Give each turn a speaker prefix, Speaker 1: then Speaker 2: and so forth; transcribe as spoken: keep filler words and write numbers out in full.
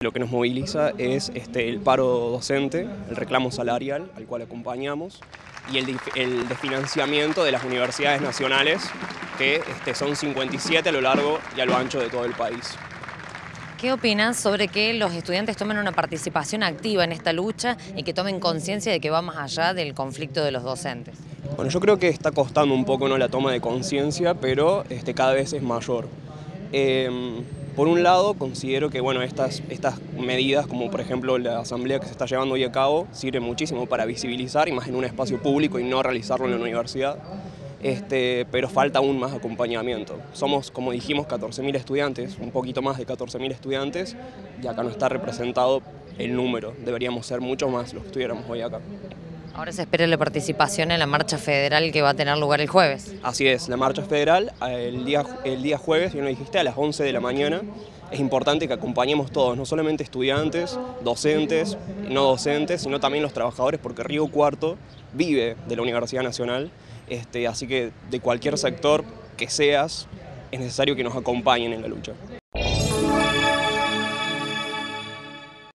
Speaker 1: Lo que nos moviliza es este, el paro docente, el reclamo salarial al cual acompañamos y el, el desfinanciamiento de las universidades nacionales, que este, son cincuenta y siete a lo largo y a lo ancho de todo el país.
Speaker 2: ¿Qué opinas sobre que los estudiantes tomen una participación activa en esta lucha y que tomen conciencia de que va más allá del conflicto de los docentes?
Speaker 1: Bueno, yo creo que está costando un poco, ¿no?, la toma de conciencia, pero este, cada vez es mayor. Eh, por un lado, considero que bueno, estas, estas medidas, como por ejemplo la asamblea que se está llevando hoy a cabo, sirven muchísimo para visibilizar, y más en un espacio público y no realizarlo en la universidad. Este, pero falta aún más acompañamiento. Somos, como dijimos, catorce mil estudiantes, un poquito más de catorce mil estudiantes, y acá no está representado el número. Deberíamos ser mucho más los que estuviéramos hoy acá.
Speaker 2: Ahora se espera la participación en la marcha federal que va a tener lugar el jueves.
Speaker 1: Así es, la marcha federal el día, el día jueves, bien lo dijiste, a las once de la mañana. Es importante que acompañemos todos, no solamente estudiantes, docentes, no docentes, sino también los trabajadores, porque Río Cuarto vive de la Universidad Nacional, este, así que de cualquier sector que seas, es necesario que nos acompañen en la lucha.